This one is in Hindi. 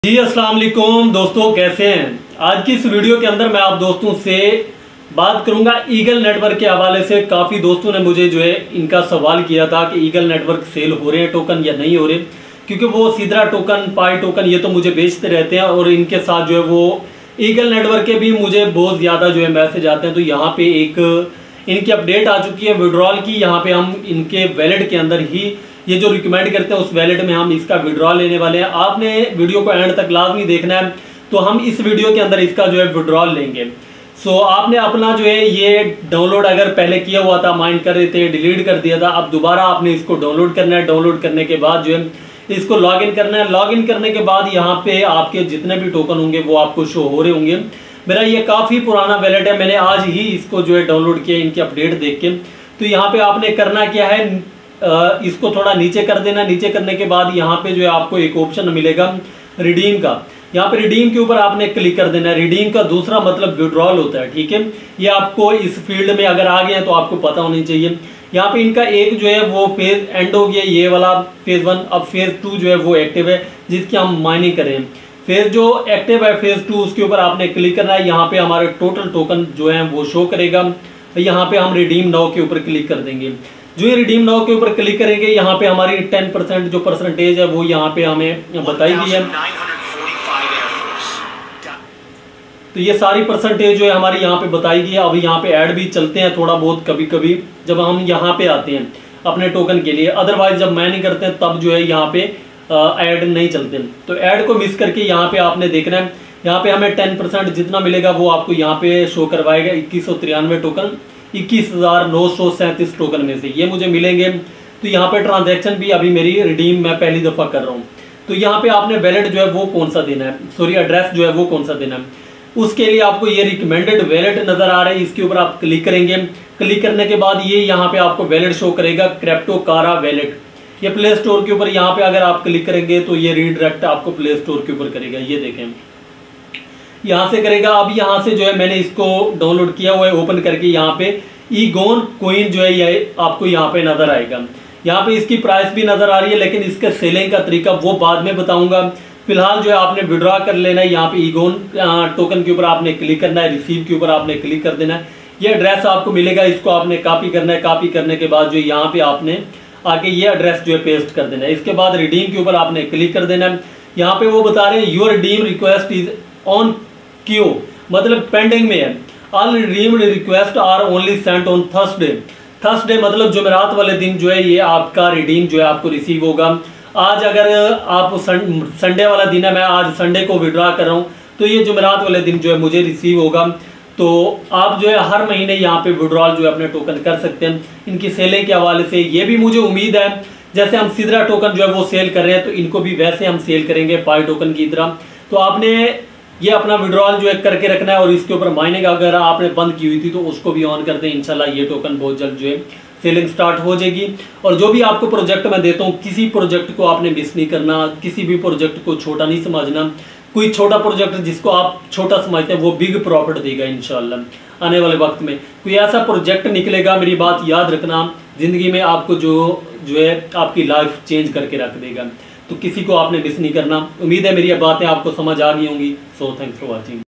जी अस्सलाम वालेकुम दोस्तों, कैसे हैं। आज की इस वीडियो के अंदर मैं आप दोस्तों से बात करूंगा ईगल नेटवर्क के हवाले से। काफ़ी दोस्तों ने मुझे जो है इनका सवाल किया था कि ईगल नेटवर्क सेल हो रहे हैं टोकन या नहीं हो रहे, क्योंकि वो सीधरा टोकन, पाई टोकन ये तो मुझे बेचते रहते हैं और इनके साथ जो है वो ईगल नेटवर्क के भी मुझे बहुत ज़्यादा जो है मैसेज आते हैं। तो यहाँ पे एक इनकी अपडेट आ चुकी है विड्रॉल की। यहाँ पे हम इनके वैलेट के अंदर ही ये जो रिकमेंड करते हैं उस वैलेट में हम इसका विड्रॉल लेने वाले हैं। आपने वीडियो को एंड तक लाजमी देखना है, तो हम इस वीडियो के अंदर इसका जो है विड्रॉल लेंगे। सो आपने अपना जो है ये डाउनलोड अगर पहले किया हुआ था, माइन कर रहे थे, डिलीट कर दिया था, अब दोबारा आपने इसको डाउनलोड करना है। डाउनलोड करने के बाद जो है इसको लॉगिन करना है। लॉगिन करने के बाद यहाँ पे आपके जितने भी टोकन होंगे वो आपको शो हो रहे होंगे। मेरा ये काफ़ी पुराना वैलेट है, मैंने आज ही इसको जो है डाउनलोड किया इनकी अपडेट देख के। तो यहाँ पे आपने करना क्या है, इसको थोड़ा नीचे कर देना। नीचे करने के बाद यहाँ पे जो है आपको एक ऑप्शन मिलेगा रिडीम का। यहाँ पे रिडीम के ऊपर आपने क्लिक कर देना है। रिडीम का दूसरा मतलब विड्रॉल होता है, ठीक है। ये आपको इस फील्ड में अगर आ गए हैं तो आपको पता होनी चाहिए। यहाँ पे इनका एक जो है वो फेज एंड हो गया, ये वाला फेज 1। अब फेज 2 जो है वो एक्टिव है, जिसकी हम माइनिंग करें। फेज जो एक्टिव है फेज 2, उसके ऊपर आपने क्लिक करना है। यहाँ पे हमारे टोटल टोकन जो है वो शो करेगा। यहाँ पे हम रिडीम नाउ के ऊपर क्लिक कर देंगे। जो ये रिडीम नाउ के ऊपर क्लिक करेंगे, यहाँ पे हमारी 10% जो परसेंटेज है वो यहाँ पे हमें बताई गई है। तो ये सारी परसेंटेज जो है हमारी यहाँ पे बताई गई है। अब यहाँ पे ऐड भी चलते हैं थोड़ा बहुत कभी कभी जब हम यहाँ पे आते हैं अपने टोकन के लिए। अदरवाइज जब माइनिंग करते हैं तब जो है यहाँ पे ऐड नहीं चलते। तो ऐड को मिस करके यहाँ पे आपने देखना है। यहाँ पे हमें 10% जितना मिलेगा वो आपको यहाँ पे शो करवाएगा। 2193 टोकन 21,937 टोकन में से ये मुझे मिलेंगे। तो यहाँ पे ट्रांजैक्शन भी अभी मेरी रिडीम मैं पहली दफ़ा कर रहा हूँ। तो यहाँ पे आपने वैलेट जो है वो कौन सा देना है, सॉरी एड्रेस जो है वो कौन सा देना है। उसके लिए आपको ये रिकमेंडेड वैलेट नज़र आ रहा है, इसके ऊपर आप क्लिक करेंगे। क्लिक करने के बाद ये यहाँ पे आपको वैलेट शो करेगा, क्रिप्टोकारा वैलेट। ये प्ले स्टोर के ऊपर यहाँ पे अगर आप क्लिक करेंगे तो ये रीडायरेक्ट आपको प्ले स्टोर के ऊपर करेगा। ये देखें यहाँ से करेगा। अब यहाँ से जो है मैंने इसको डाउनलोड किया हुआ है, ओपन करके यहाँ पे ईगोन कॉइन जो है ये आपको यहाँ पे नजर आएगा। यहाँ पे इसकी प्राइस भी नजर आ रही है, लेकिन इसके सेलिंग का तरीका वो बाद में बताऊंगा। फिलहाल जो है आपने विड्रॉ कर लेना है। यहाँ पे ईगोन टोकन के ऊपर आपने क्लिक करना है, रिसीव के ऊपर आपने क्लिक कर देना है। ये एड्रेस आपको मिलेगा, इसको आपने कॉपी करना है। कॉपी करने के बाद जो यहाँ पे आपने आके ये एड्रेस जो है पेस्ट कर देना है। इसके बाद रिडीम के ऊपर आपने क्लिक कर देना है। यहाँ पे वो बता रहे हैं your redeem request is on queue, मतलब पेंडिंग में है। All redeemed request are only sent on Thursday. Thursday मतलब जुमेरात वाले दिन जो है ये आपका रिडीम जो है आपको रिसीव होगा। आज अगर आप संडे वाला दिन है, मैं आज संडे को विड्रॉ कर रहा हूँ, तो ये जुमेरात वाले दिन जो है मुझे रिसीव होगा। तो आप जो है हर महीने यहाँ पे विड्रॉल जो है अपने टोकन कर सकते हैं। इनकी सेलिंग के हवाले से ये भी मुझे उम्मीद है, जैसे हम सीधरा टोकन जो है वो सेल कर रहे हैं तो इनको भी वैसे हम सेल करेंगे पाई टोकन की तरह। तो आपने ये अपना विड्रॉल जो है करके रखना है। और इसके ऊपर माइनिंग अगर आपने बंद की हुई थी तो उसको भी ऑन कर दें। इंशाल्लाह ये टोकन बहुत जल्द जो है सेलिंग स्टार्ट हो जाएगी। और जो भी आपको प्रोजेक्ट मैं देता हूँ, किसी प्रोजेक्ट को आपने मिस नहीं करना, किसी भी प्रोजेक्ट को छोटा नहीं समझना। कोई छोटा प्रोजेक्ट जिसको आप छोटा समझते हैं वो बिग प्रॉफिट देगा इंशाल्लाह आने वाले वक्त में। कोई ऐसा प्रोजेक्ट निकलेगा, मेरी बात याद रखना, ज़िंदगी में आपको जो है आपकी लाइफ चेंज करके रख देगा। तो किसी को आपने मिस नहीं करना। उम्मीद है मेरी बातें आपको समझ आ गई होंगी। So thanks for watching.